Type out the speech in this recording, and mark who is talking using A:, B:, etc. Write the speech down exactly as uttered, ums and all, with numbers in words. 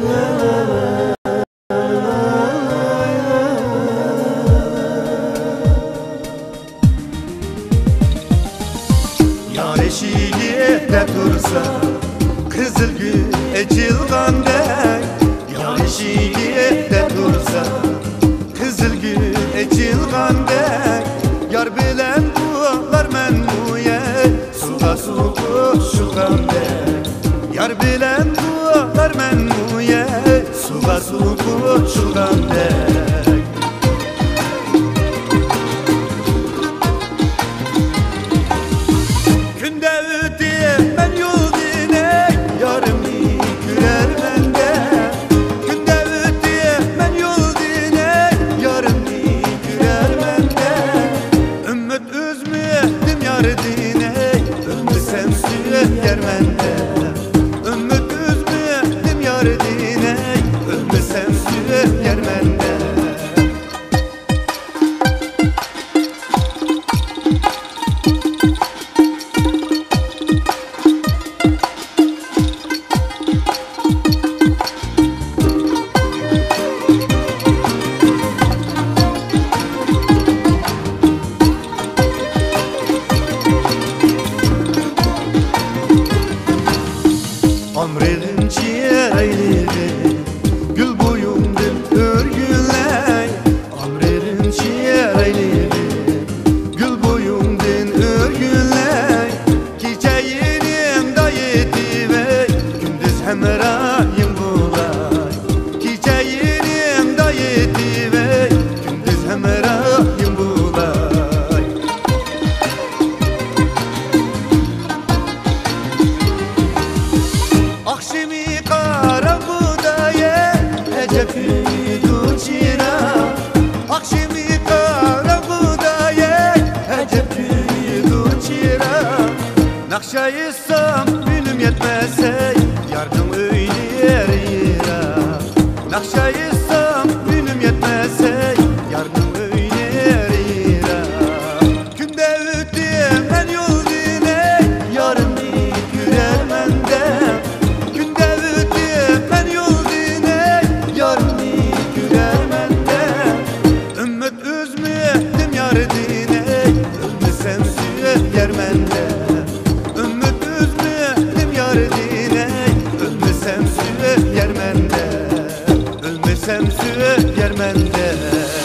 A: Yar eşiğinde dursa kızılgül ecilgandek. Yar eşiğinde dursa kızılgül ecilgandek. Yar bilen bular men muye suga su koşulgandek. Yar bilen bular men muye suga su koşulgandek. Amrelim ciğer eyledi gül boyumdun örgünley. Amrelim ciğer eyledi gül boyumdun örgünley. Geceyinim da yetime gündüz hemrahim bulay. Geceyinim da yetime gündüz hemrahim bulay. Akşemi kara buğdaya Hecep'ydu çira. Akşemi kara buğdaya Hecep'ydu çira. Nakşayırsam günüm yetmese yardım öyle yira. Nakşayırsam günüm yetmese yardım öyle yira. Günde ötüm ben yol dine yarın güler mende. Ölmesem süre yer mende.